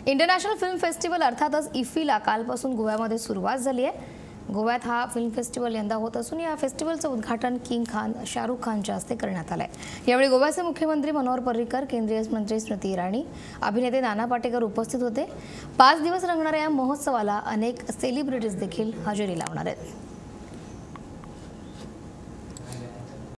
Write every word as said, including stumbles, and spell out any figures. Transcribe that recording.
International film festival अर्थातच इफ्फीला कालपासून गोव्यामध्ये सुरुवात झाली आहे। गोव्यात हा फिल्म फेस्टिवल यंदा होत असून या फेस्टिवलचं उद्घाटन किंग खान शाहरुख खानच्या हस्ते करण्यात आलंय। यावेळी गोव्याचे मुख्यमंत्री मनोहर पर्रिकर, केंद्रीय मंत्री स्मृती इराणी, अभिनेते नाना पाटेकर उपस्थित होते। पाच दिवस रंगणाऱ्या या महोत्सवाला अनेक सेलिब्रिटीज देखील हजेरी लावणार आहेत।